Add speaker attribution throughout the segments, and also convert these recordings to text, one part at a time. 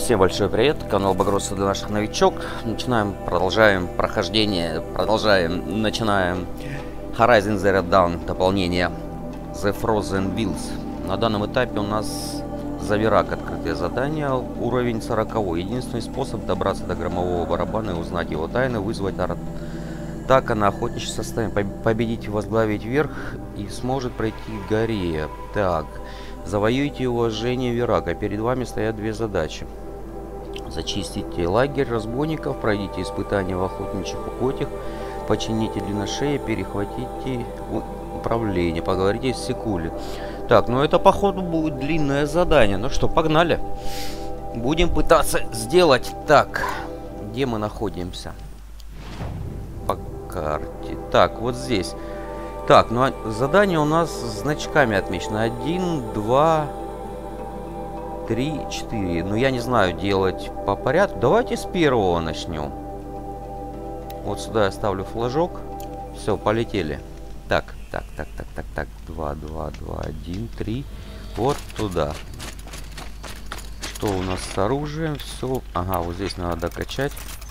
Speaker 1: Всем большой привет, канал Багросса для наших новичок. Продолжаем прохождение, начинаем Horizon Zero Dawn, дополнение The Frozen Wilds. На данном этапе у нас Завирак, открытое задание, уровень 40. Единственный способ добраться до громового барабана и узнать его тайны, вызвать атака на охотничье состояние, победить и возглавить верх и сможет пройти к горе. Так, завоюйте уважение Вирака. Перед вами стоят две задачи. Зачистите лагерь разбойников, пройдите испытания в охотничьих угодьях, почините длинношеи, перехватите управление, поговорите с Секули. Так, ну это походу будет длинное задание. Ну что, погнали. Будем пытаться сделать. Так, где мы находимся? По карте. Так, вот здесь. Так, ну задание у нас значками отмечено. 1, 2... 3, 4. Ну, я не знаю, делать по порядку. Давайте с первого начнем. Вот сюда я ставлю флажок. Все, полетели. Так. 2, 2, 2, 1, 3. Вот туда. Что у нас с оружием? Все. Ага, вот здесь надо докачать.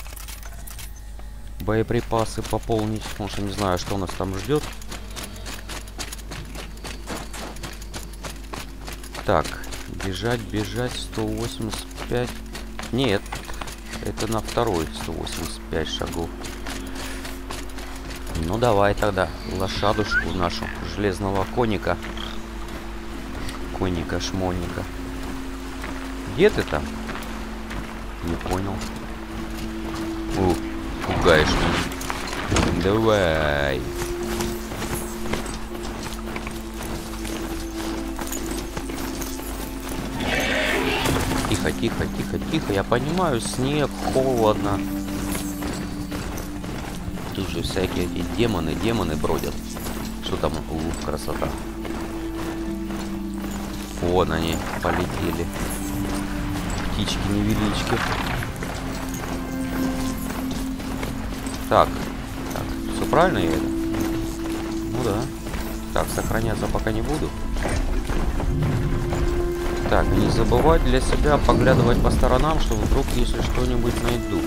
Speaker 1: Боеприпасы пополнить. Потому что не знаю, что у нас там ждет. Так. Бежать, 185. Нет, это на второй 185 шагов. Ну давай тогда лошадушку нашу, железного коника. Коника-шмоника. Где ты там? Не понял. Пугаешь меня. Давай. Тихо. Я понимаю, снег, холодно. Тут же всякие эти демоны бродят. Что там? Красота. Вон они полетели. Птички-невелички. Так, все правильно я это? Ну да. Так, сохраняться пока не буду. Так, не забывать для себя поглядывать по сторонам, чтобы вдруг, если что-нибудь найду.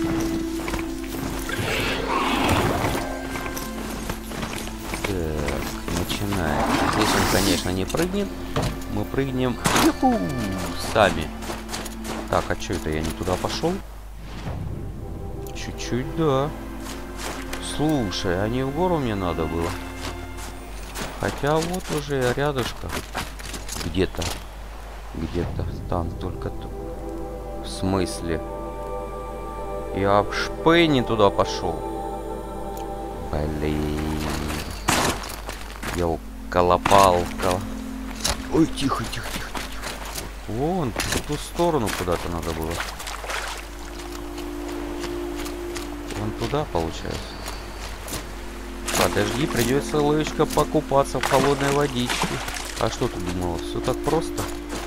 Speaker 1: Так, начинаем. Здесь он, конечно, не прыгнет. Мы прыгнем сами. Так, а что это я не туда пошел? Чуть-чуть, да. Слушай, а не в гору мне надо было? Хотя вот уже рядышком. Где-то там только тут. В смысле? Я в шпей не туда пошел. Блин. Я уколопал. Ой, тихо. Вон, в ту сторону куда-то надо было. Вон туда, получается. Подожди, придется ловечка покупаться в холодной водичке. А что ты думала? Все так просто?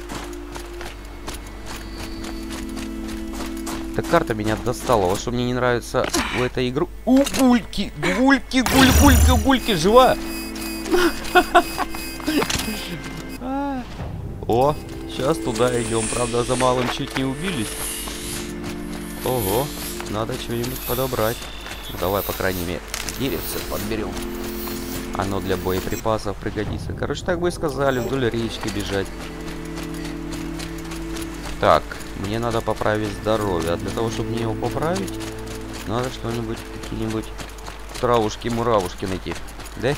Speaker 1: Эта карта меня достала. Вот что мне не нравится в этой игру. Гульки, жива? О, сейчас туда идем. Правда, за малым чуть не убились. Ого, надо что-нибудь подобрать. Давай, по крайней мере, деревце подберем. Оно для боеприпасов пригодится. Короче, так бы и сказали, вдоль речки бежать. Так, мне надо поправить здоровье. А для того, чтобы мне его поправить, надо что-нибудь, какие-нибудь травушки-муравушки найти. Да?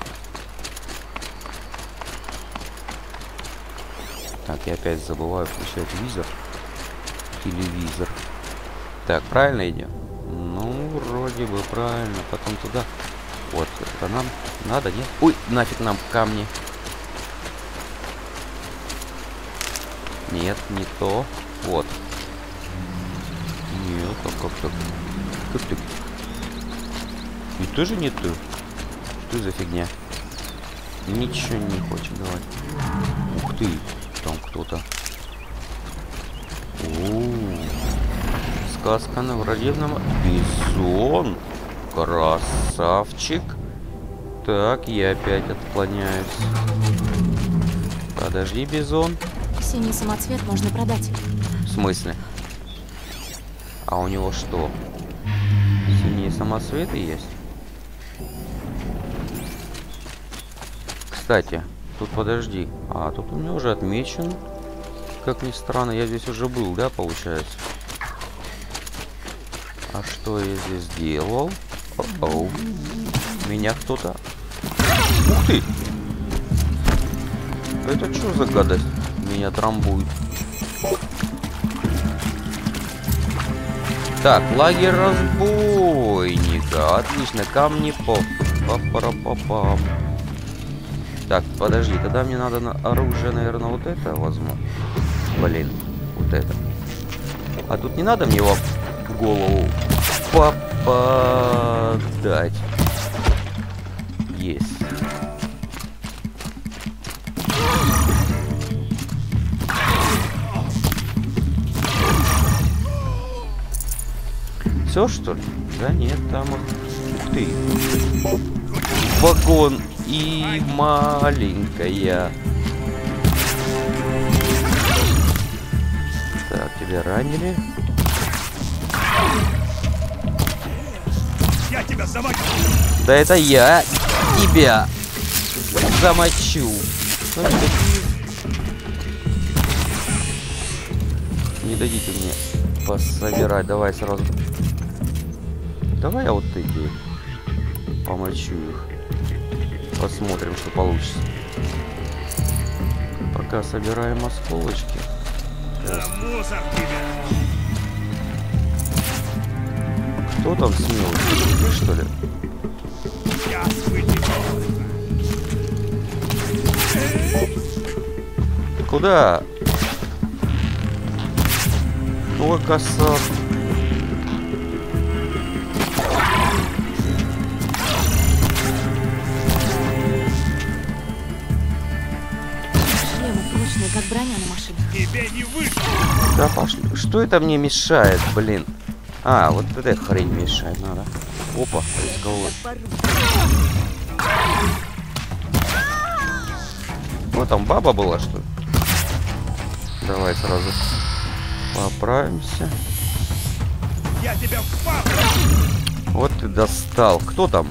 Speaker 1: Так, я опять забываю включать визор. Телевизор. Так, правильно идем? Ну, вроде бы правильно. Потом туда. Вот, это нам надо, нет? Ой, нафиг нам камни. Нет, не то. Вот. Нет, а как так? Как так? И тоже не то. Что за фигня? Ничего не хочет давать. Ух ты, там кто-то. Сказка на враждебном. Бизон. Красавчик. Так, я опять отклоняюсь. Подожди, Бизон.
Speaker 2: Синий самоцвет можно продать.
Speaker 1: В смысле? А у него что? Синие самоцветы есть? Кстати, тут подожди. А, тут у меня уже отмечен. Как ни странно, я здесь уже был, да, получается? А что я здесь делал? О-оу. Меня кто-то... Ух ты! Это что за гадость? Меня трамбует. Так, лагерь разбойника. Отлично, камни по... Па-пара-па-пам. Так, подожди, тогда мне надо на оружие, наверное, вот это возьму. Блин, вот это. А тут не надо мне его в голову попадать. Есть. Все, что ли? Да нет, там... Ух ты. Вагон и маленькая. Так, тебя ранили.
Speaker 2: Я тебя замочу.
Speaker 1: Да это я тебя замочу. Не дадите мне пособирать. Давай сразу. Давай я вот эти помочу их. Посмотрим, что получится. Пока собираем осколочки.
Speaker 2: Да мусор тебя.
Speaker 1: Кто там смелый? Ты, что ли?
Speaker 2: Я вытекал.
Speaker 1: Куда? Ой, коса.
Speaker 3: Как броня на машинах.
Speaker 2: Тебе не вышло.
Speaker 1: Да пошли. Что это мне мешает, блин? А, вот эта хрень мешает надо. Опа, рисковой. Вот там баба была, что ли? Давай сразу поправимся.
Speaker 2: Я тебя в папу.
Speaker 1: Вот ты достал. Кто там?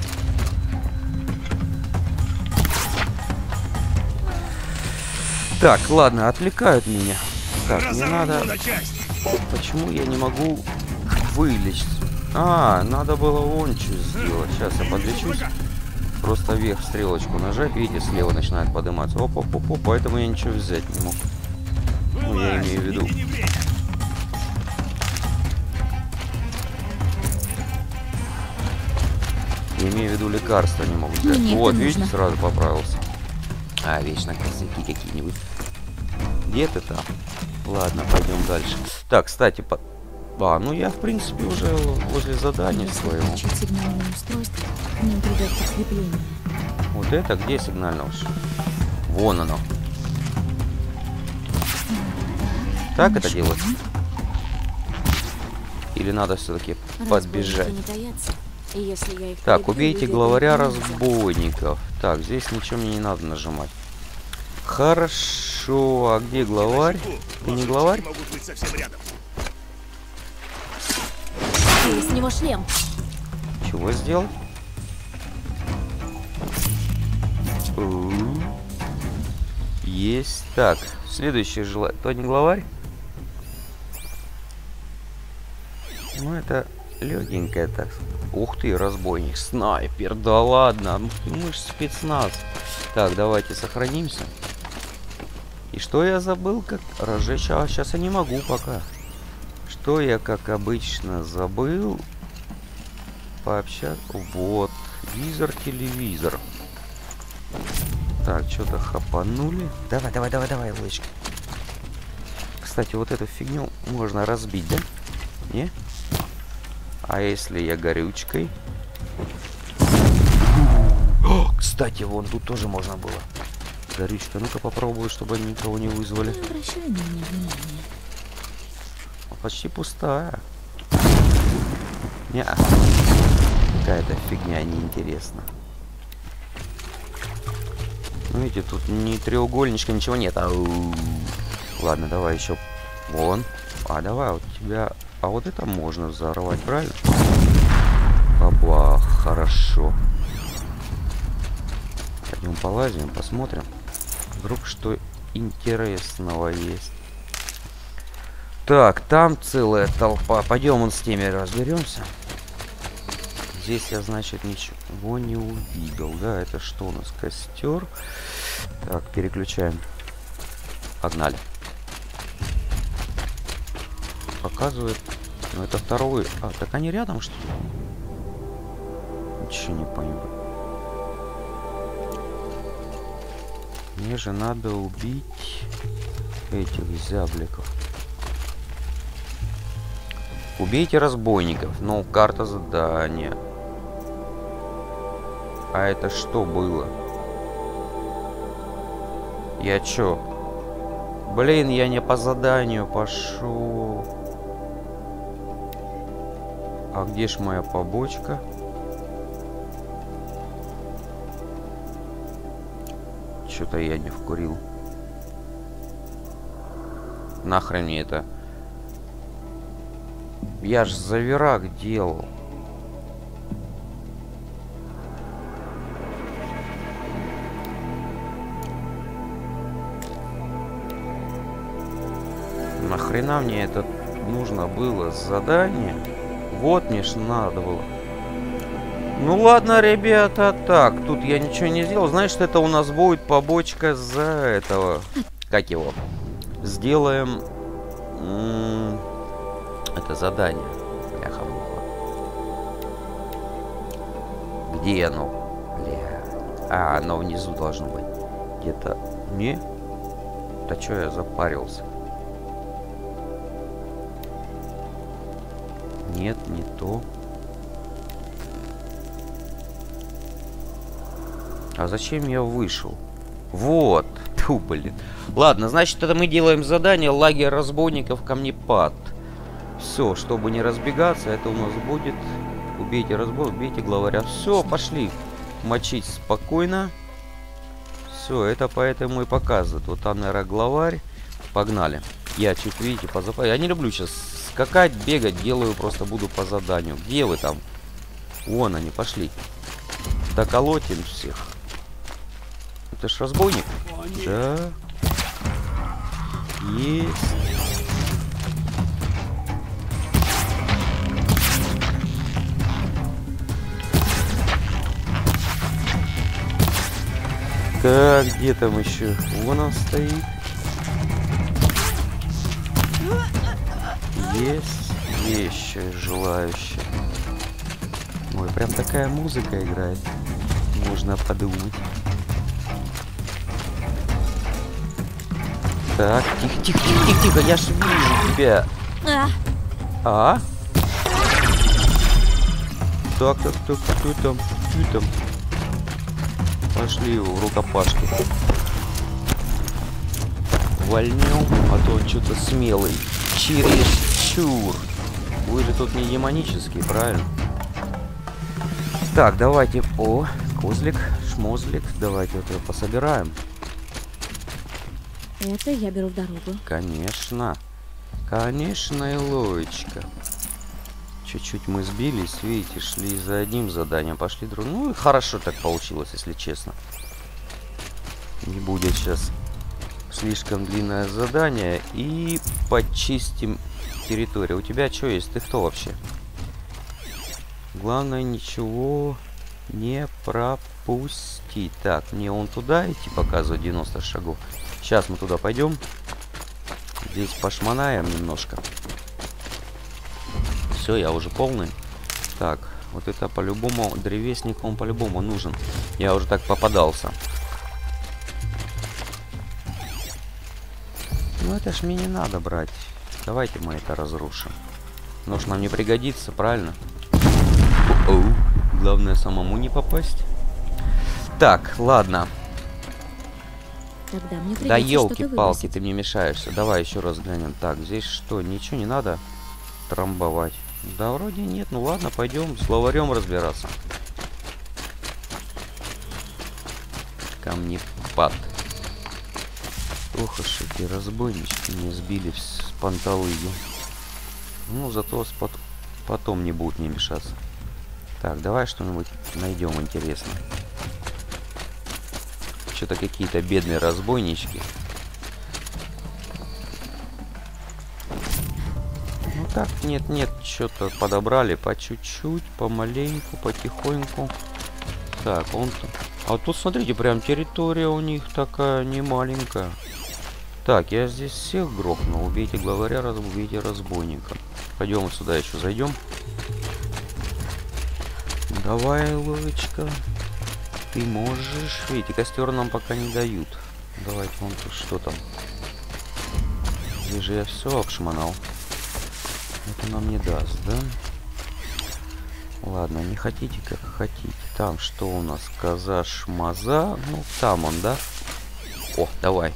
Speaker 1: Так, ладно, отвлекают меня. Так, не надо... Почему я не могу вылечить? А, надо было вон что сделать. Сейчас я подлечусь. Просто вверх стрелочку нажать. Видите, слева начинает подниматься. Оп-оп-оп-оп. Поэтому я ничего взять не мог. Ну, я имею в виду. Я имею в виду лекарства не могу взять.
Speaker 3: Нет,
Speaker 1: Вот,
Speaker 3: не
Speaker 1: видите,
Speaker 3: нужно.
Speaker 1: сразу поправился. А, вечно косяки какие-нибудь. Где ты там? Ладно, пойдем дальше. Так, кстати, А, ну я, в принципе, уже возле задания
Speaker 3: Если
Speaker 1: своего.
Speaker 3: включить сигнальное устройство, к ним придет подкрепление.
Speaker 1: Вот это где сигнальное устройство? Вон оно. Так это делать? Или надо все-таки подбежать?
Speaker 3: Не таятся, и если я их
Speaker 1: Так,
Speaker 3: прибью,
Speaker 1: убейте
Speaker 3: люди
Speaker 1: главаря
Speaker 3: будут нельзя.
Speaker 1: разбойников. Так, здесь ничего мне не надо нажимать. Хорошо, а где главарь? Ты не главарь?
Speaker 2: Могут быть совсем рядом.
Speaker 3: Эй, с него шлем.
Speaker 1: Чего сделал? Есть. Так, следующее желание. То не главарь? Ну, это легенькая так. Ух ты, разбойник, снайпер, да ладно, мы ж спецназ. Так, давайте сохранимся. И что я забыл, как разжечь? А, сейчас я не могу пока. Что я, как обычно, забыл? Пообщаться. Вот, визор-телевизор. Так, что-то хапанули. Давай, давай, давай, давай, лычка. Кстати, вот эту фигню можно разбить, да? Не? А если я горючкой? О, кстати, вон тут тоже можно было. Горючка, ну-ка попробую, чтобы они никого не вызвали.
Speaker 3: Не обращай на меня внимания.
Speaker 1: Почти пустая. Не, какая-то фигня неинтересна. Ну, видите, тут ни треугольничка, ничего нет. Ау. Ладно, давай еще. Вон. А, давай, вот тебя А вот это можно взорвать, правильно? Бабах, хорошо. Пойдем полазим, посмотрим. Вдруг что интересного есть. Так, там целая толпа. Пойдем вон с теми разберемся. Здесь я, значит, ничего не увидел. Да, это что у нас? Костер. Так, переключаем. Погнали. Показывает. Ну, это второй. А, так они рядом, что ли? Ничего не понимаю. Мне же надо убить этих зябликов. Убейте разбойников. Ну, карта задания. А это что было? Я чё? Блин, я не по заданию пошел. А где ж моя побочка? Что-то я не вкурил. Нахрен мне это? Я ж заверак делал. Нахрена мне это нужно было задание? Вот мне ж надо было. Ну ладно, ребята, так, тут я ничего не сделал. Значит, это у нас будет побочка за этого. Как его? Сделаем... это задание. Бляха-муха. Где оно? Бля. А, оно внизу должно быть. Где-то... Не? Да чё я запарился? Нет, не то. А зачем я вышел? Вот. Тьфу, блин. Ладно, значит, это мы делаем задание лагерь разбойников камнепад. Все, чтобы не разбегаться, это у нас будет... Убейте разбойников, убейте главаря. Все, пошли. Мочить спокойно. Все, это поэтому и показывает. Вот там, наверное, главарь. Погнали. Я чуть, видите, по запасу. Я не люблю сейчас скакать, бегать. Делаю, просто буду по заданию. Где вы там? Вон они, пошли. Доколотим всех. Это ж разбойник? Да. Есть. Так, где там еще? Вон он стоит. Есть еще желающие. Ой, прям такая музыка играет. Можно подумать. Так, тихо, тихо, тихо, тихо, тихо, я ж вижу тебя. А? Так, так, так, кто там? Кто там? Пошли его в рукопашки. Вольнем, а то он что-то смелый. Чересчур. Вы же тут не демонический, правильно? Так, давайте. О, козлик, шмозлик. Давайте вот его пособираем.
Speaker 3: Это я беру в дорогу.
Speaker 1: Конечно. Конечно, Илоечка. Чуть-чуть мы сбились, видите, шли за одним заданием, пошли другим. Ну и хорошо так получилось, если честно. Не будет сейчас слишком длинное задание. И почистим территорию. У тебя что есть? Ты кто вообще? Главное, ничего не пропустить. Так, мне он туда идти показывает 90 шагов. Сейчас мы туда пойдем. Здесь пошманаем немножко. Все, я уже полный. Так, вот это по-любому, древесник, он по-любому нужен. Я уже так попадался. Ну это ж мне не надо брать. Давайте мы это разрушим. Может нам не пригодится, правильно? О-оу. Главное самому не попасть. Так, ладно.
Speaker 3: Тогда мне
Speaker 1: Да
Speaker 3: придется
Speaker 1: елки-палки,
Speaker 3: что-то
Speaker 1: ты мне мешаешься. Давай еще раз глянем. Так, здесь что, ничего не надо трамбовать? Да вроде нет. Ну ладно, пойдем с главарем разбираться. Камнепад. Ох уж эти разбойнички не сбили с панталыги. Ну, зато потом не будут не мешаться. Так, давай что-нибудь найдем интересное. Что-то какие-то бедные разбойнички. Ну так, нет, что-то подобрали по чуть-чуть, помаленьку, потихоньку. Так, он тут... А тут, смотрите, прям территория у них такая не маленькая. Так, я здесь всех грохнул. Убейте главаря, убейте разбойника. Пойдем вот сюда еще зайдем. Давай, Ловочка. Ты можешь. Видите, костер нам пока не дают. Давайте вон тут что там. Здесь же я все обшмонал. Это нам не даст, да? Ладно, не хотите, как хотите. Там что у нас? Коза, шмаза. Ну, там он, да? О, давай.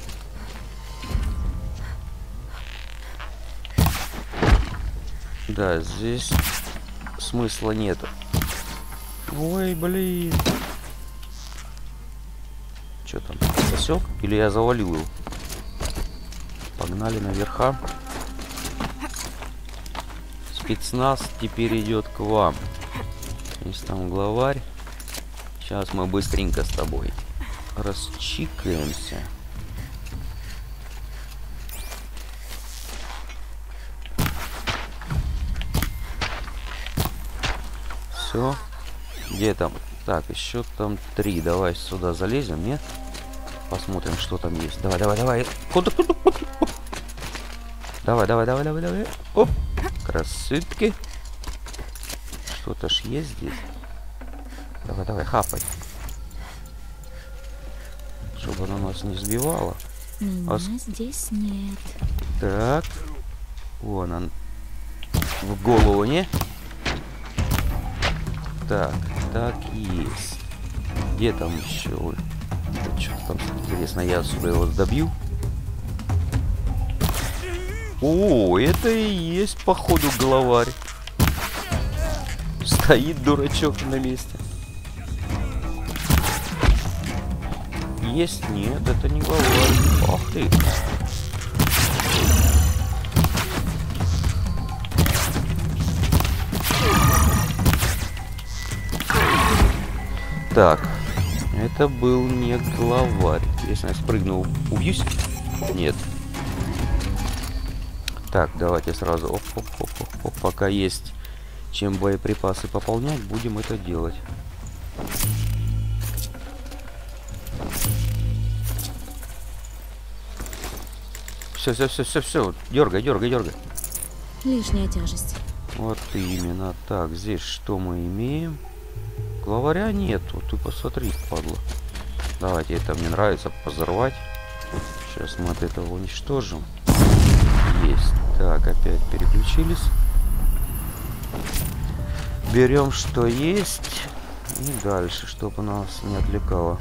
Speaker 1: Да, здесь смысла нет. Ой, блин. Что там? Засек? Или я завалил его? Погнали наверха. Спецназ теперь идет к вам. Есть там главарь. Сейчас мы быстренько с тобой расчикаемся. Все. Где там? Так, еще там 3. Давай сюда залезем, нет? Посмотрим, что там есть. Давай. Куда? Давай. Оп. Красотки. Что-то ж есть здесь. Давай, хапай. Чтобы она нас не сбивала.
Speaker 3: Меня здесь нет.
Speaker 1: Так. Вон он. В голову, не? Так есть. Где там еще? Что-то там интересно. Я отсюда его добью. О, это и есть, походу, главарь. Стоит дурачок на месте. Есть? Нет, это не главарь. Ах ты. Так, это был не главарь. Если я спрыгнул, убьюсь? Нет. Так, давайте сразу. Оп. Пока есть чем боеприпасы пополнять, будем это делать. Все. Дергай.
Speaker 3: Лишняя тяжесть.
Speaker 1: Вот именно. Так, здесь что мы имеем? Главаря нету. Ты посмотри, падла. Давайте, это мне нравится взорвать. Сейчас мы от этого уничтожим. Есть. Так, опять переключились. Берем, что есть. И дальше, чтобы нас не отвлекало.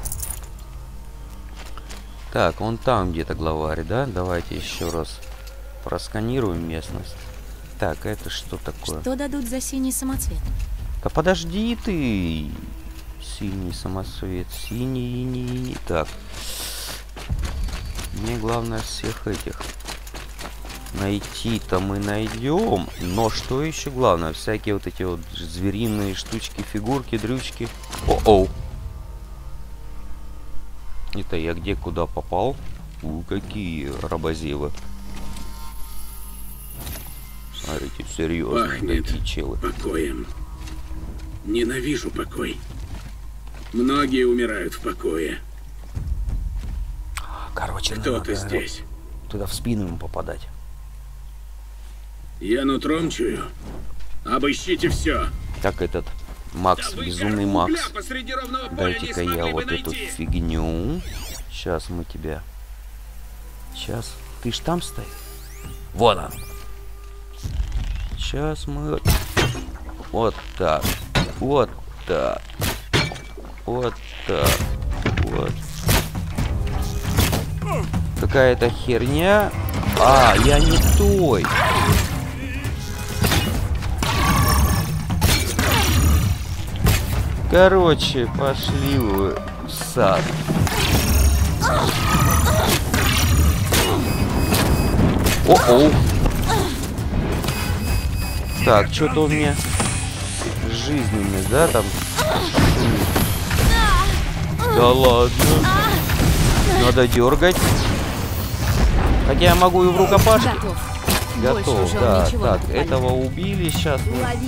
Speaker 1: Так, он там где-то главарь, да? Давайте еще раз просканируем местность. Так, это что такое?
Speaker 3: Что дадут за синий самоцвет?
Speaker 1: Да подожди ты. Синий самоцвет. Синий. Так. Мне главное всех этих найти-то мы найдем. Но что еще главное? Всякие вот эти вот звериные штучки, фигурки, дрючки. О-оу. Это я где куда попал? Какие рабозевы. Смотрите, серьезно.
Speaker 4: Пахнет
Speaker 1: такие челы.
Speaker 4: покоем. Ненавижу покой. Многие умирают в покое.
Speaker 1: Короче,
Speaker 4: Кто-то здесь.
Speaker 1: туда в спину ему попадать.
Speaker 4: Я нутром чую. Обыщите все.
Speaker 1: Так этот Макс, безумный Макс. Дайте-ка я вот эту фигню. Сейчас мы тебя... Сейчас. Ты ж там стоишь? Вон он. Сейчас мы... Вот так. Вот так. Вот так. Вот. Какая-то херня. А, я не той. Короче, пошли вы в сад. О-оу. Так, что-то у меня жизненный, да, там? Да ладно. Надо дергать. Хотя я могу и в рукопашке. Готов, да. Так, этого убили сейчас.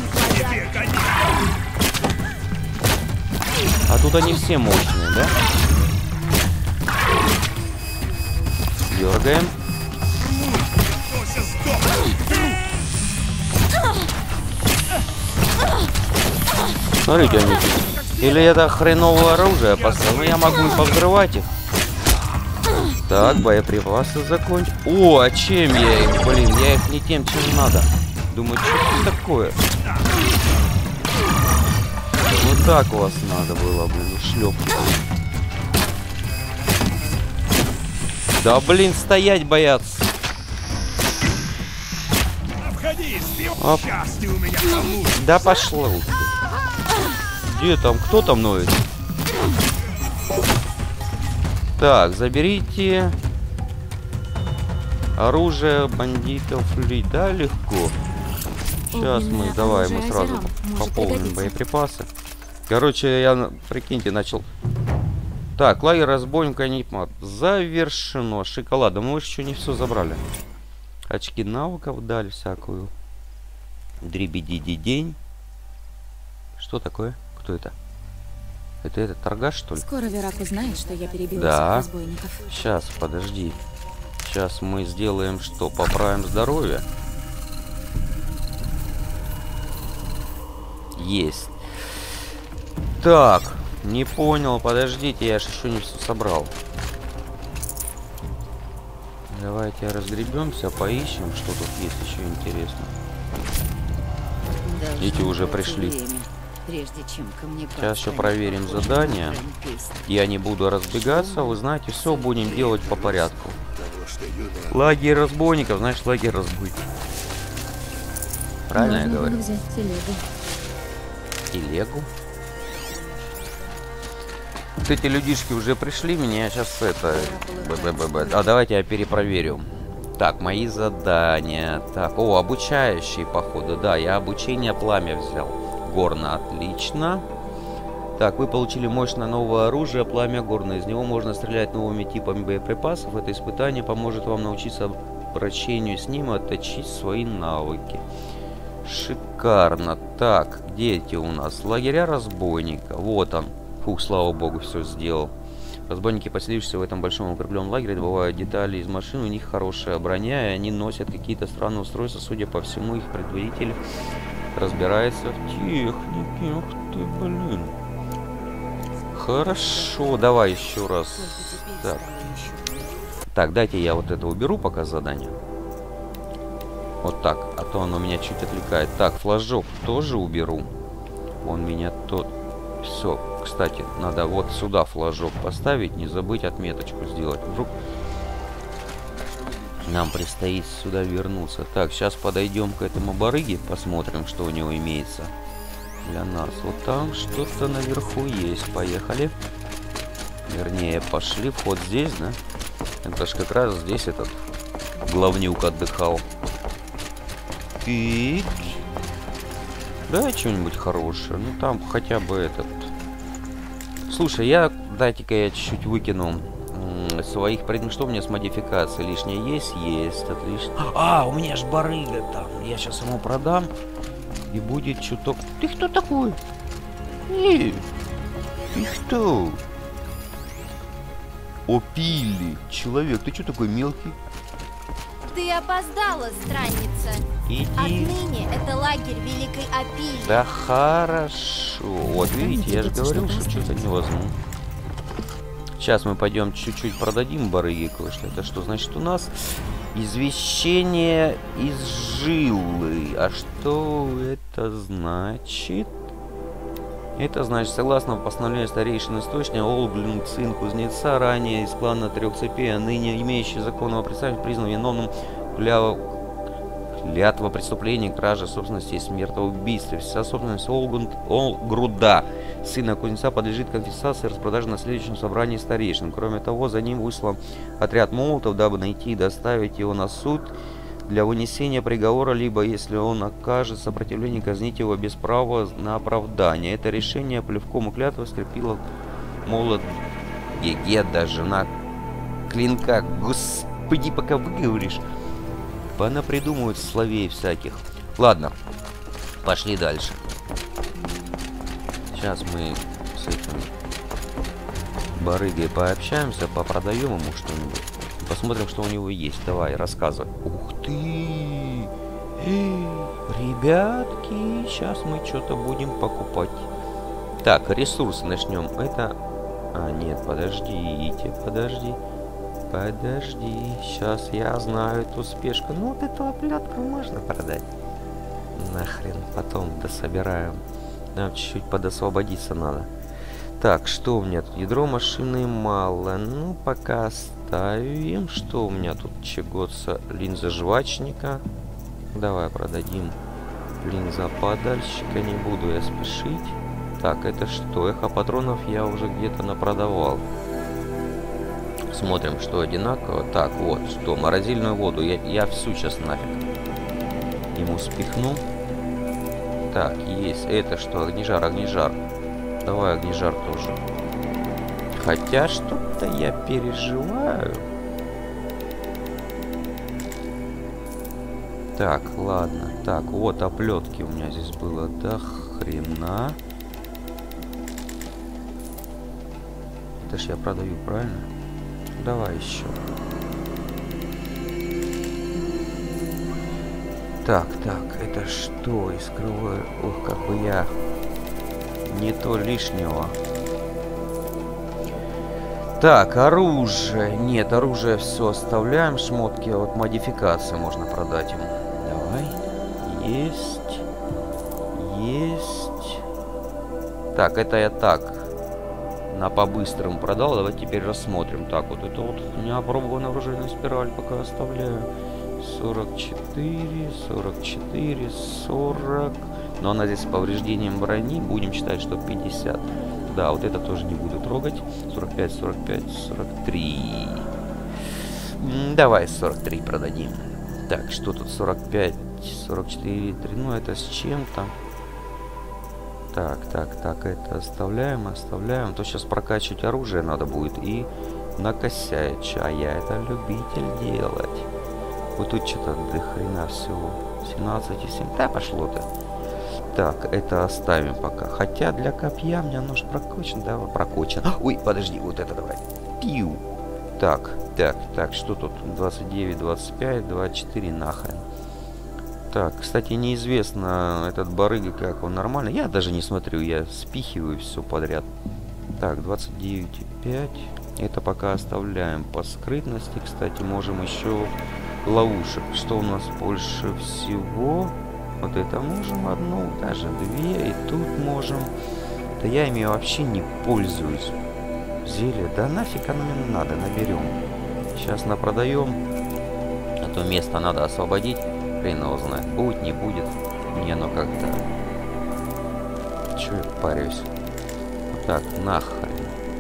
Speaker 1: А тут они все мощные, да? Дергаем. Смотрите, они тут. Или это хреновое оружие поставил. Ну я могу и повзрывать их. Так, боеприпасы закончить. О, а чем я их? Блин, я их не тем, чем надо. Думаю, что это такое? Вот так у вас надо было, блин, шлепнуть. Да, блин, стоять боятся. Оп. Да пошло. Где там? Кто там ноет? Так, заберите оружие бандитов. Да, легко. Сейчас мы, давай, мы сразу пополним боеприпасы. Короче, я, прикиньте, начал... Так, лагерь разбойника Нипмат завершено. Шоколадом. Мы еще не все забрали. Очки навыков дали всякую. Дребеди-день. Что такое? Кто это? Это этот торгаш, что ли?
Speaker 3: Скоро Верак узнает, что я перебил
Speaker 1: да.
Speaker 3: всех разбойников.
Speaker 1: Сейчас, подожди. Сейчас мы сделаем что? Поправим здоровье. Есть. Так, не понял, подождите, я же еще не все собрал. Давайте разгребемся, поищем, что тут есть еще интересно. Эти уже пришли.
Speaker 5: Прежде чем ко мне
Speaker 1: сейчас еще проверим задание. Я не буду разбегаться, вы знаете, все будем делать по порядку. Лагерь разбойников, значит лагерь разбойников. Правильно я говорю?
Speaker 3: Взять телегу.
Speaker 1: Телегу? Вот эти людишки уже пришли, меня сейчас это... А давайте я перепроверю. Так, мои задания. Так, о, обучающие, походу. Да, я обучение пламя взял. Горно, отлично. Так, вы получили мощное новое оружие, пламя горно. Из него можно стрелять новыми типами боеприпасов. Это испытание поможет вам научиться обращению с ним и отточить свои навыки. Шикарно. Так, где эти у нас? Лагеря разбойника. Вот он. Фух, слава богу, все сделал. Разбойники, поселившиеся в этом большом укрепленном лагере, добывают детали из машин, у них хорошая броня, и они носят какие-то странные устройства. Судя по всему, их предводитель разбирается в технике. Ух ты, блин. Хорошо, давай еще раз. Так, дайте я вот это уберу пока задание. Вот так, а то оно меня чуть отвлекает. Так, флажок тоже уберу. Он меня тут... Все, кстати, надо вот сюда флажок поставить, не забыть отметочку сделать. Вдруг нам предстоит сюда вернуться. Так, сейчас подойдем к этому барыге, посмотрим, что у него имеется для нас. Вот там что-то наверху есть. Поехали. Вернее, пошли. Вход здесь, да? Это ж как раз здесь этот главнюк отдыхал. И... Давай что-нибудь хорошее. Ну там хотя бы этот. Слушай, дайте-ка я чуть-чуть выкину своих предметов. Что у меня с модификацией? Лишнее есть? Есть, отлично. А, у меня ж барыга там. Я сейчас ему продам. И будет чуток. Ты кто такой? Ты кто? Опили. Человек, ты что такой мелкий?
Speaker 6: Ты опоздала, странница.
Speaker 1: Иди.
Speaker 6: Отныне это лагерь Великой Опили.
Speaker 1: Да хорошо. Вот видите, я же говорил, что что-то не возьму. Сейчас мы пойдем чуть-чуть продадим барыги кое-что. Это что значит у нас? Извещение из жилы. А что это значит? Это значит, согласно постановлению старейшины источника, Олглин, сын кузнеца, ранее из клана трех цепей, а ныне имеющий законного представителя, признан виновным клятва преступления, кража собственности и смертоубийства. Вся собственность Олгруда, сына кузнеца, подлежит конфискации и распродаже на следующем собрании старейшин. Кроме того, за ним выслан отряд молотов, дабы найти и доставить его на суд для вынесения приговора, либо, если он окажет сопротивление, казнить его без права на оправдание. Это решение плевком и клятвой скрепило молот Гегеда, жена Клинка. Господи, пока выговоришь. Она придумывает словей всяких. Ладно, пошли дальше. Сейчас мы с этим барыгой пообщаемся, попродаем ему что-нибудь. Посмотрим, что у него есть. Давай, рассказывай. Ух ты! Ребятки, сейчас мы что-то будем покупать. Так, ресурсы начнем. Это... А, нет, подождите, подожди. Подожди, сейчас я знаю эту спешку. Ну, вот эту оплетку можно продать. Нахрен, потом дособираем. Нам чуть-чуть подосвободиться надо. Так, что у меня тут? Ядро машины мало. Ну, пока оставим. Что у меня тут чеготься? Линза жвачника. Давай продадим линза подальщика. Не буду я спешить. Так, это что? Эхо патронов я уже где-то напродавал. Смотрим, что одинаково. Так, вот, что? Морозильную воду. Я всю сейчас нафиг ему спихну. Так, есть. Это что? Огнежар, огнежар. Давай огнежар тоже. Хотя что-то я переживаю. Так, ладно. Так, вот оплетки у меня здесь было. До хрена. Это ж я продаю, правильно? Давай еще. Так, это что? Искрываю. Ох, как бы я... Не то лишнего. Так, оружие. Нет, оружие все оставляем. Шмотки от модификации можно продать ему. Давай. Есть. Есть. Так, это я так. На по-быстрому продал. Давай теперь рассмотрим. Так, вот это вот неопробованная оружейная спираль пока оставляю. 44, 44, 40. Но она здесь с повреждением брони. Будем считать, что 50. Да, вот это тоже не буду трогать. 45, 45, 43. Давай 43 продадим. Так, что тут 45, 44, 3. Ну, это с чем-то. Так, это оставляем. То сейчас прокачивать оружие надо будет. И накосячь. А я это любитель делать. Вот тут что-то до хрена всего. 17,7. Да, пошло-то. Так, это оставим пока. Хотя для копья у меня нож прокачан. Да, прокачан. Ой, подожди, вот это давай. Пиу. Так, что тут? 29, 25, 24, нахрен. Так, кстати, неизвестно этот барыга, как он нормально. Я даже не смотрю, я спихиваю все подряд. Так, 29,5. Это пока оставляем по скрытности. Кстати, можем еще ловушек. Что у нас больше всего? Вот это можем одну, даже две. И тут можем. Да я ими вообще не пользуюсь. Зелье. Да нафиг оно мне надо, наберем. Сейчас напродаем. А то место надо освободить. Хрен его знает. Будет, не будет. Не, оно как-то... Чё я парюсь? Так, нахрен.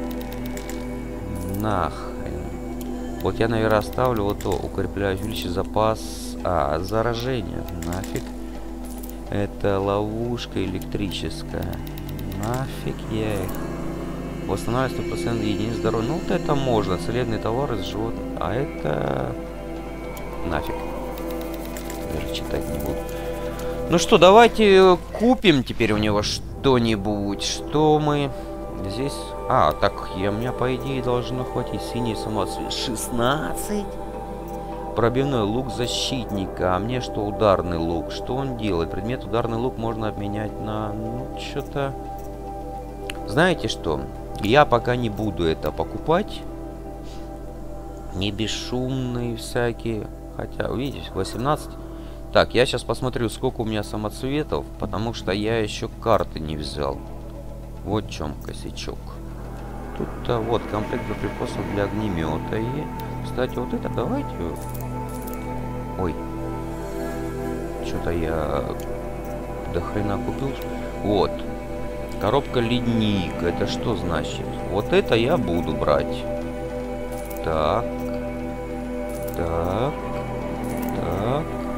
Speaker 1: Вот я, наверное, оставлю вот то. Укрепляю, увеличить запас... А, заражение. Нафиг. Это ловушка электрическая. Нафиг я их. Восстанавливать 100% единиц здоровья. Ну, вот это можно. Целебные товары с животных. А это... Нафиг. Даже читать не буду. Ну что, давайте купим теперь у него что-нибудь. Что мы здесь... А, так, у меня, по идее, должно хватить. Синий самоцвет. 16. Пробивной лук защитника. А мне что, ударный лук? Что он делает? Предмет ударный лук можно обменять на... Ну, что-то... Знаете что? Я пока не буду это покупать. Не бесшумные всякие. Хотя, видите, 18. Так, я сейчас посмотрю, сколько у меня самоцветов, потому что я еще карты не взял. Вот в чем косячок. Тут-то вот комплект боеприпасов для огнемета. И, кстати, вот это давайте... Ой. Что-то я до хрена купил. Вот. Коробка ледник. Это что значит? Вот это я буду брать. Так. Так. Так.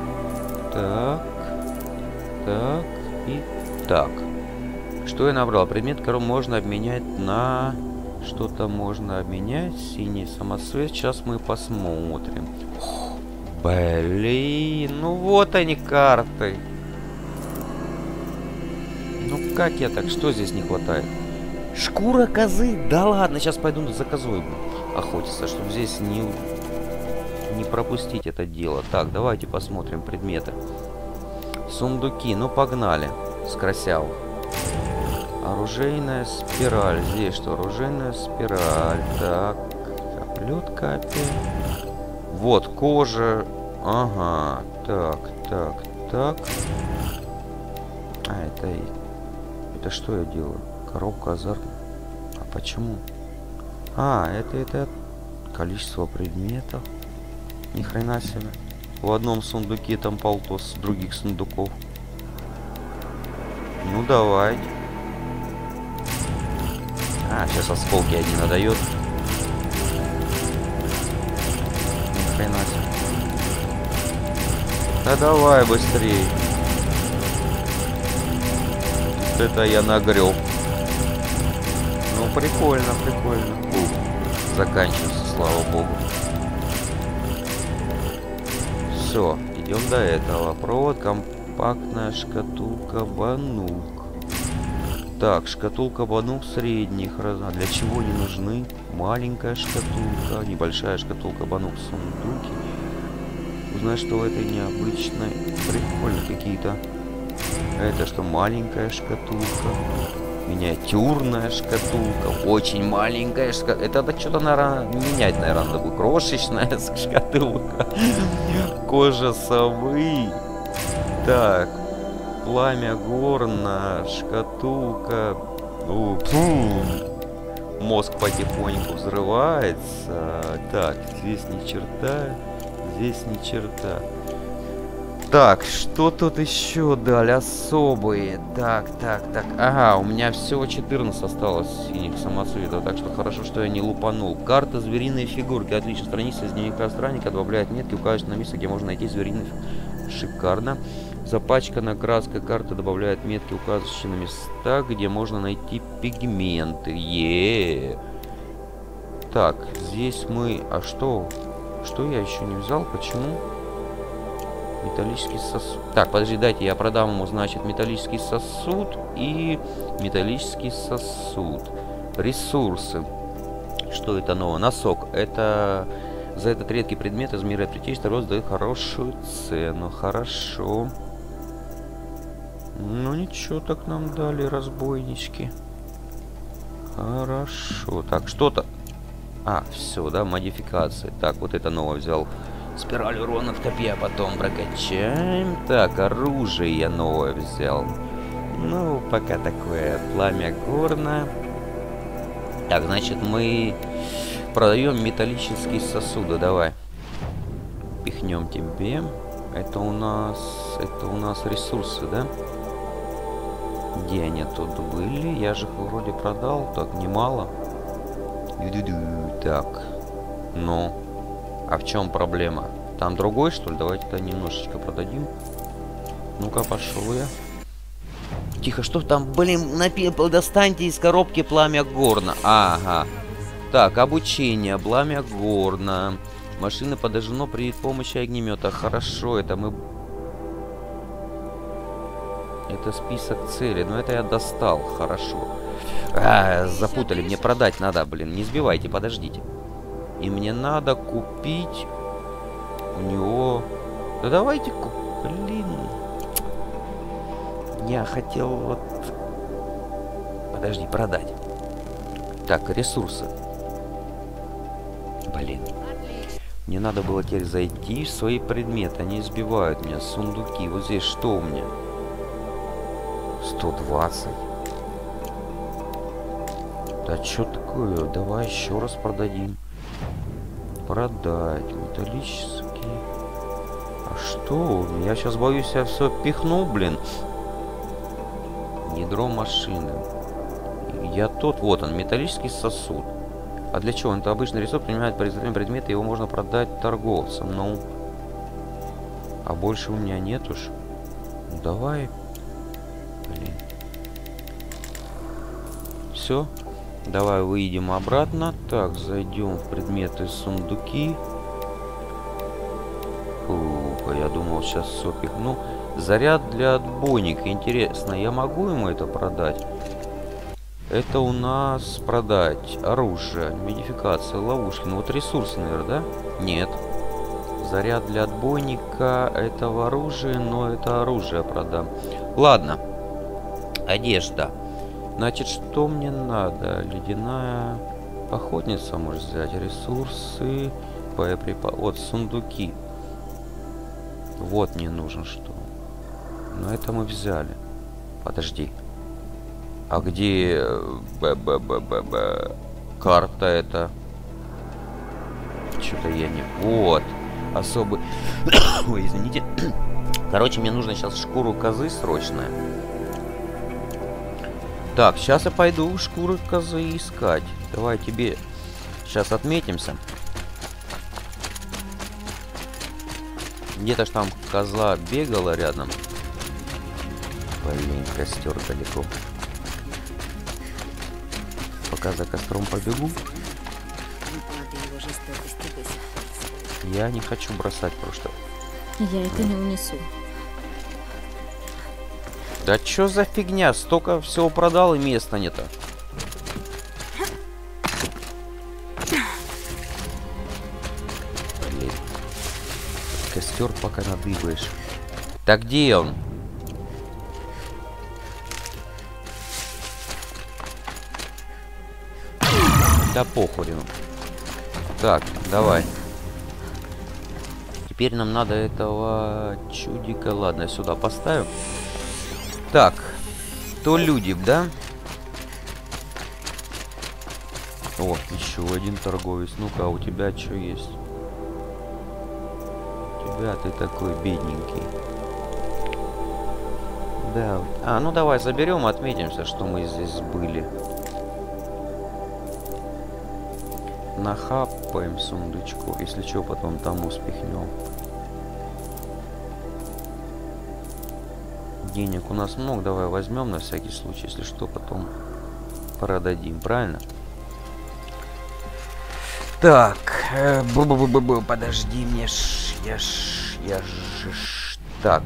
Speaker 1: Так. Так. И так. Что я набрал? Предмет, который можно обменять на... Что-то можно обменять. Синий самоцвет. Сейчас мы посмотрим. Блин. Ну вот они карты. Ну как я так? Что здесь не хватает? Шкура козы? Да ладно. Сейчас пойду за козой охотиться. Чтобы здесь не пропустить это дело. Так, давайте посмотрим предметы. Сундуки. Ну погнали. Скрасял. Оружейная спираль. Здесь что? Оружейная спираль. Так. Оплетка опять. Вот, кожа. Ага. Так, так, так. А, это что я делаю? Коробка азарт. А почему? А, это количество предметов. Ни хрена себе. В одном сундуке там полтос других сундуков. Ну давай. А, сейчас осколки один отдает. Ни хрена себе. Да давай быстрее. Это я нагрел. Ну прикольно, прикольно. Заканчивается, слава богу. Все, идем до этого. Провод, компактная шкатулка, банук. Так, шкатулка банук средних размеров. Для чего они нужны? Маленькая шкатулка, небольшая шкатулка банук, сундуки. Узнать, что в этой необычной. Прикольно какие-то. Это что, маленькая шкатулка? Миниатюрная шкатулка. Очень маленькая шкатулка. Это что-то, наверное, менять, наверное, надо будет. Крошечная шкатулка. Кожа совы. Так. Пламя горна. Шкатулка. Мозг потихоньку взрывается. Так, здесь ни черта. Здесь ни черта. Так, что тут еще дали особые? Так. Ага, у меня всего 14 осталось синих самоцветов, так что хорошо, что я не лупанул. Карта звериной фигурки. Отлично. Страница из дневника странника добавляет метки, указывает на место, где можно найти звериный. Шикарно. Запачкана краской карты добавляет метки, указывающие на места, где можно найти пигменты. Так, здесь мы... А что? Что я еще не взял? Почему? Металлический сосуд. Так, подожди, дайте я продам ему, значит, металлический сосуд и металлический сосуд. Ресурсы. Что это новое? Носок. Это... За этот редкий предмет из мира притечь рост дает хорошую цену. Хорошо. Ну ничего, так нам дали разбойнички. Хорошо. Так, что-то... А, все, да, модификации. Так, вот это новое взял. Спираль урона в копье, потом прокачаем. Так, оружие я новое взял. Ну, пока такое. Пламя горна. Так, значит, мы продаем металлические сосуды. Давай. Пихнем тебе. Это у нас ресурсы, да? Где они тут были? Я же их вроде продал. Так, немало. Так. Ну. А в чем проблема? Там другой, что ли? Давайте-то немножечко продадим. Ну-ка, пошел я. Тихо, что там? Блин, достаньте из коробки пламя горна. Ага. Так, обучение. Пламя горна. Машина подожжено при помощи огнемета. Хорошо, это мы... Это список целей. Но это я достал. Хорошо. Запутали. Мне продать надо, блин. Не сбивайте, подождите. И мне надо купить у него... Да давайте блин. Я хотел вот... Подожди, продать. Так, ресурсы. Блин. Мне надо было теперь зайти в свои предметы. Они избивают меня. Сундуки. Вот здесь что у меня? 120. Да что такое? Давай еще раз продадим. Продать. Металлический. А что? Я сейчас боюсь, я все пихну, блин. Ядро машины. Я тот, вот он, металлический сосуд. А для чего? Это обычный ресурс, принимает при изготовлении предмета, его можно продать торговцам. Ну, А больше у меня нет уж. Ну, давай. Блин. Все. Давай выйдем обратно. Так, зайдем в предметы сундуки. Фу, я думал, сейчас все пихну. Заряд для отбойника. Интересно, я могу ему это продать? Это у нас продать оружие, модификация, ловушки. Ну вот ресурсы, наверное, да? Нет. Заряд для отбойника. Это в оружии, но это оружие продам. Ладно. Одежда. Значит, что мне надо? Ледяная охотница может взять. Ресурсы. Боеприпасы. Вот, сундуки. Вот мне нужно что. Но это мы взяли. Подожди. А где... карта это? Что-то я не... Вот. Особый... Ой, извините. Короче, мне нужно сейчас шкуру козы срочная. Так, сейчас я пойду шкуры козы искать. Давай тебе сейчас отметимся. Где-то ж там коза бегала рядом. Блин, костер далеко. Пока за костром побегу. Я не хочу бросать просто.
Speaker 3: Я это не унесу.
Speaker 1: Да чё за фигня? Столько всего продал и места нет-то. Блин. Костер пока надыбаешь. Так где он? Да похуй. Так, давай. Теперь нам надо этого чудика. Ладно, сюда поставим. Так, то люди, да? О, еще один торговец. Ну-ка, у тебя что есть? У тебя ты такой бедненький. Да. А, ну давай заберем, отметимся, что мы здесь были. Нахапаем сундучку. Если что, потом там успехнем. Денег у нас много. Давай возьмем на всякий случай. Если что, потом продадим. Правильно? Так. Подожди мне. Так.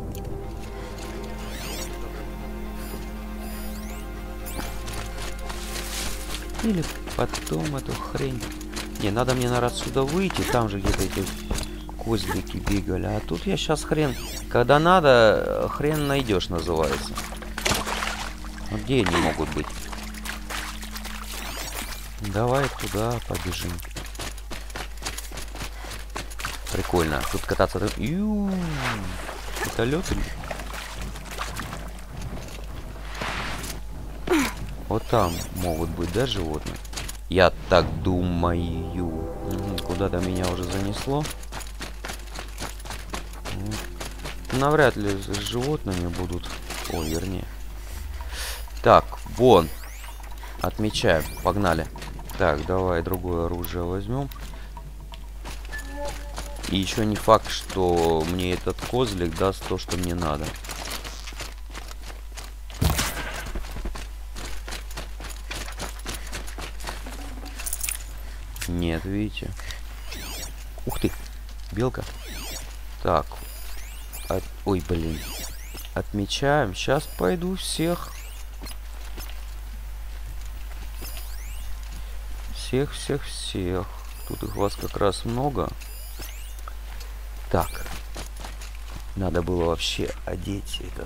Speaker 1: Или потом эту хрень. Не, надо мне, наверное, отсюда выйти. Там же где-то эти козлики бегали. А тут я сейчас хрен... Когда надо, хрен найдешь, называется. Ну, где они могут быть? Давай туда побежим. Прикольно. Тут кататься... Это лед или... Вот там могут быть, да, животные? Я так думаю. Куда-то меня уже занесло. Навряд ли с животными будут. Ой, вернее. Так, вон. Отмечаем. Погнали. Так, давай другое оружие возьмем. И еще не факт, что мне этот козлик даст то, что мне надо. Нет, видите? Ух ты, белка. Так. Ой, блин. Отмечаем. Сейчас пойду всех. Всех. Тут их вас как раз много. Так. Надо было вообще одеть этот...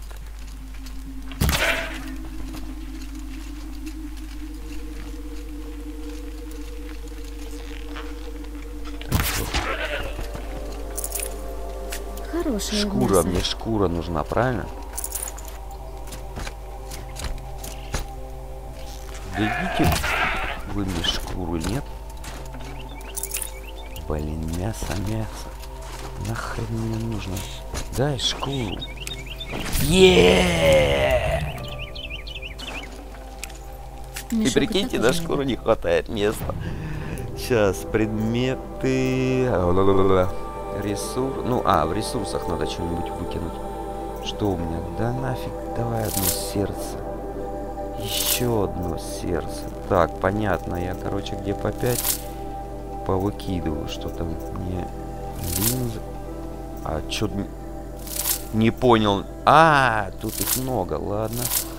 Speaker 3: Хорошая
Speaker 1: Шкура, мне шкура нужна, правильно? Дадите вы мне шкуру, нет? Блин, мясо. Нахрен мне нужно? Дай шкуру. И прикиньте, на шкуру не хватает места. Сейчас, предметы... Ресурс... Ну, в ресурсах надо что-нибудь выкинуть. Что у меня? Да нафиг, давай одно сердце. Еще одно сердце. Так, понятно, я, короче, где по 5 повыкидываю. Что там? Не линза. А, чё... Не понял. Тут их много, ладно.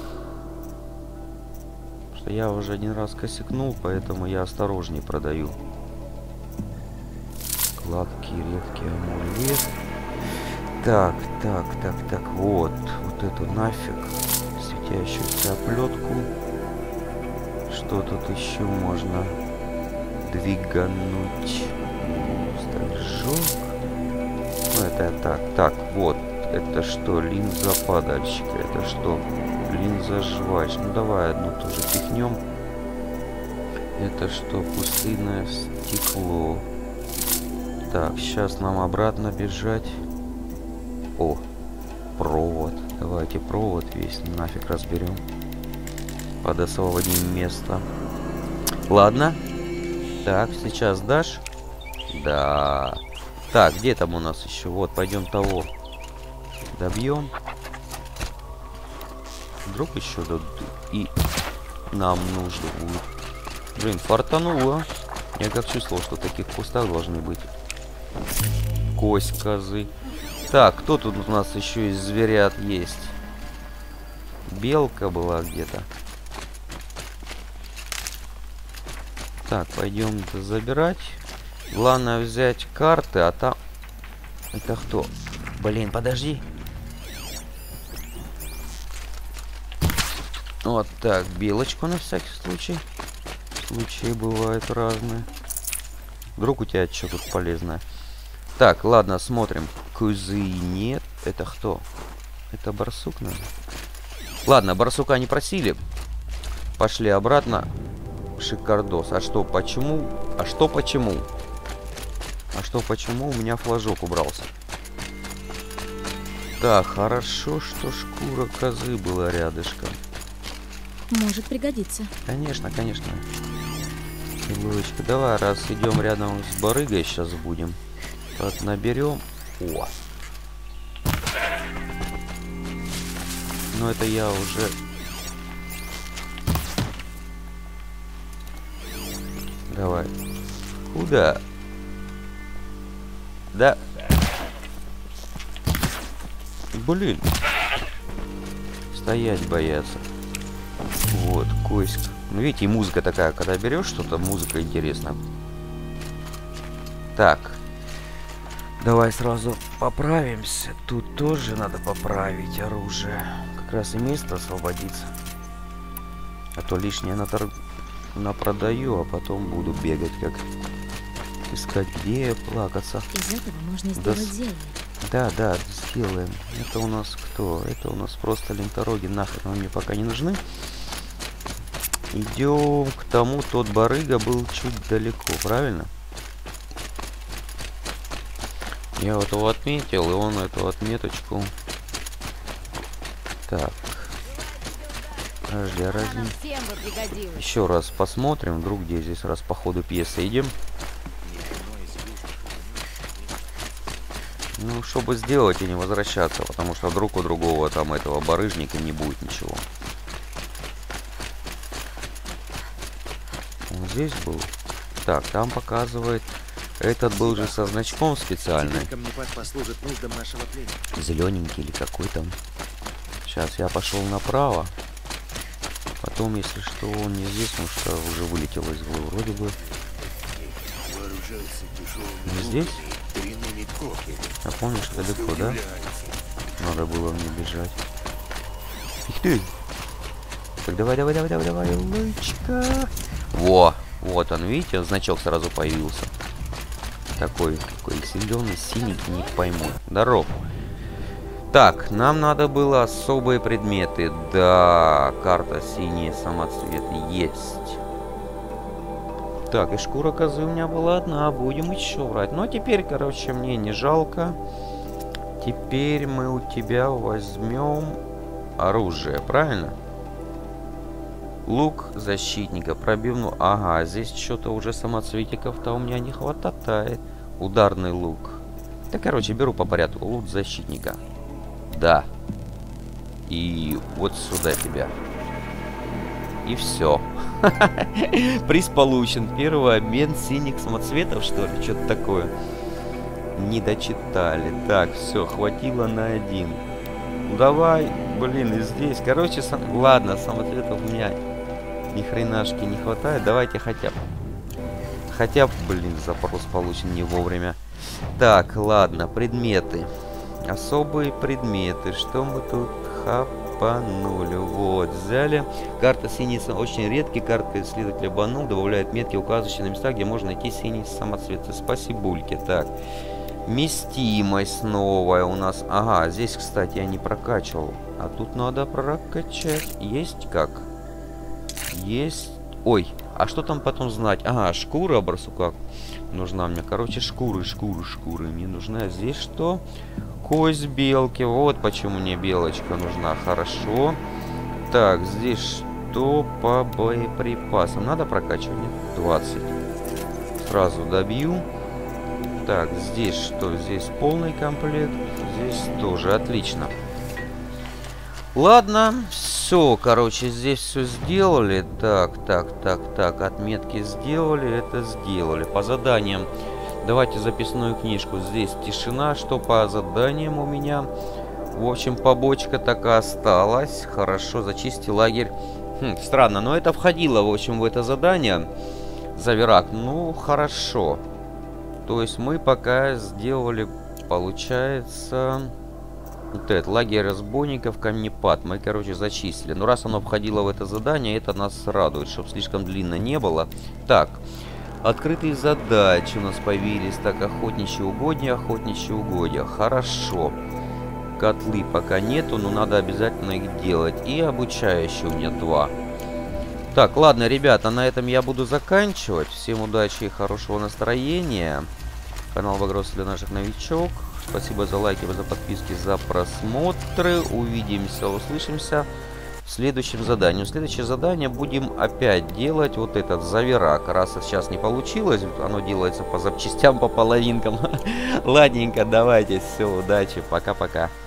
Speaker 1: Что я уже один раз косякнул, поэтому я осторожнее продаю. Кладки, редкий амулет. Так. Вот эту нафиг. Светящуюся оплетку. Что тут еще можно двигануть? Стрижок. Ну, это так, вот. Это что? Линза падальщика. Это что? Линза жвач. Ну, давай одну тоже пихнем. Это что? Пустынное стекло. Так, сейчас нам обратно бежать. О, провод. Давайте провод весь нафиг разберем. Подосвободим место. Ладно. Так, сейчас дашь? Да. Так, где там у нас еще? Вот, пойдем того добьем. Вдруг еще и нам нужно будет. Блин, фартануло. Я как чувствовал, что в таких кустах должны быть. Кость козы. Так, кто тут у нас еще из зверят есть? Белка была где-то. Так, пойдем забирать. Главное взять карты, а там... Это кто? Блин, подожди. Вот так, белочку на всякий случай. Случаи бывают разные. Вдруг у тебя что тут полезное. Так, ладно, смотрим. Козы нет. Это кто? Это барсук, наверное. Ладно, барсука не просили. Пошли обратно. Шикардос. А что, почему? А что, почему? А что, почему у меня флажок убрался? Так, хорошо, что шкура козы была рядышком.
Speaker 3: Может пригодиться.
Speaker 1: Конечно, конечно. Илочка, давай, раз идем рядом с барыгой, сейчас будем. Так, наберем. О! Но это я уже... Давай. Куда? Да. Блин. Стоять боятся. Вот, кость. Ну, видите, и музыка такая, когда берешь что-то, музыка интересная. Так. Давай сразу поправимся. Тут тоже надо поправить оружие. Как раз и место освободится. А то лишнее напродаю, а потом буду бегать, как искать, где плакаться.
Speaker 3: Из этого можно сделать зелье.
Speaker 1: Да, сделаем. Это у нас кто? Это у нас просто лентороги. Нахрен они мне пока не нужны. Идем к тому. Тот барыга был чуть далеко, правильно? Я вот его отметил, и он эту отметочку... Так. Подожди, еще раз посмотрим, вдруг где здесь, раз по ходу пьесы идем. Ну, чтобы сделать и не возвращаться, потому что вдруг у другого там этого барыжника не будет ничего. Он здесь был. Так, там показывает. Этот был же со значком специальный. Зелененький или какой там. Сейчас я пошел направо. Потом, если что, он не здесь, потому что уже вылетел из игры вроде бы. Не здесь? Я помню, что далеко, да? Надо было мне бежать. Их ты! Так, давай, лычка. Во! Вот он, видите, значок сразу появился. Такой зеленый, синий, не пойму. Здоров. Так, нам надо было особые предметы. Да, карта синий самоцвет есть. Так, и шкура козы у меня была одна. Будем еще брать. Но теперь, короче, мне не жалко. Теперь мы у тебя возьмем оружие, правильно? Лук защитника, пробивну. Ага, здесь что-то уже самоцветиков-то у меня не хватает. Ударный лук. Да, короче, беру по порядку. Лут защитника. Да. И вот сюда тебя. И все. Приз получен. Первый обмен синих самоцветов, что ли? Что-то такое. Не дочитали. Так, все, хватило на один. Ну, давай, блин, и здесь. Короче, ладно, самоцветов у меня ни хренашки не хватает. Давайте хотя бы. Хотя бы, блин, запрос получен не вовремя. Так, ладно, предметы. Особые предметы. Что мы тут хапанули? Вот, взяли. Карта синий, очень редкие. Карта исследователя Банул добавляет метки, указывающие на места, где можно найти синие самоцветы. Спасибульки. Так. Вместимость новая у нас. Ага, здесь, кстати, я не прокачивал. А тут надо прокачать. Есть как? Есть. Ой, а что там потом знать? Ага, шкура барсука нужна мне. Короче, шкуры мне нужна. Здесь что? Кость белки. Вот почему мне белочка нужна. Хорошо. Так, здесь что по боеприпасам? Надо прокачивать? 20. Сразу добью. Так, здесь что? Здесь полный комплект. Здесь тоже. Отлично. Ладно. Все, короче, здесь все сделали. Так. Отметки сделали. Это сделали. По заданиям. Давайте записную книжку. Здесь тишина. Что по заданиям у меня? В общем, побочка такая осталась. Хорошо, зачисти лагерь. Странно, но это входило, в общем, в это задание. Заверак. Ну, хорошо. То есть мы пока сделали, получается, вот этот лагерь разбойников, камнепад. Мы, короче, зачистили. Но раз оно входило в это задание, это нас радует, чтобы слишком длинно не было. Так, открытые задачи у нас появились. Так, охотничьи угодья. Хорошо. Котлы пока нету, но надо обязательно их делать. И обучающие у меня 2. Так, ладно, ребята, на этом я буду заканчивать. Всем удачи и хорошего настроения. Канал Багрос для наших новичок. Спасибо за лайки, за подписки, за просмотры. Увидимся, услышимся в следующем задании. Следующее задание будем опять делать вот этот заверак. Раз сейчас не получилось, оно делается по запчастям, по половинкам. Ладненько, давайте, все, удачи, пока-пока.